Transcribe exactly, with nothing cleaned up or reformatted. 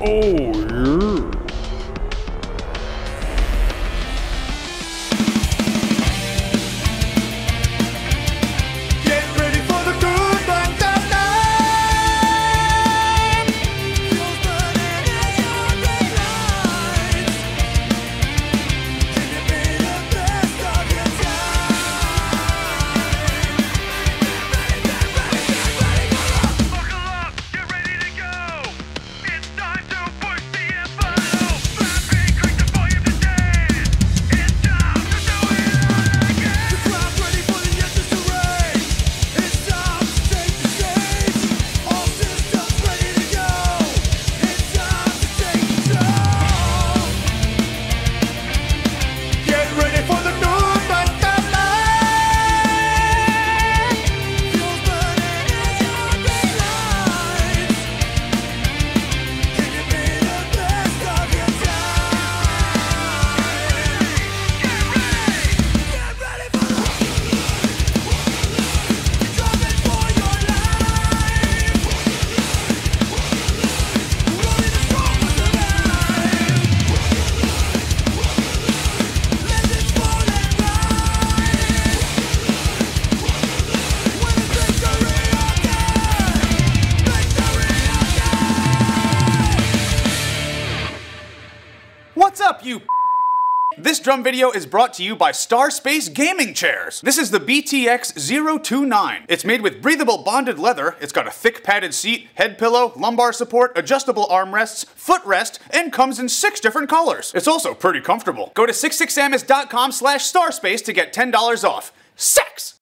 Oh, yeah. What's up, you This drum video is brought to you by Star Space Gaming Chairs. This is the B T X zero two nine. It's made with breathable bonded leather, it's got a thick padded seat, head pillow, lumbar support, adjustable armrests, footrest, and comes in six different colors. It's also pretty comfortable. Go to six six samus dot com slash starspace to get ten dollars off. Sex!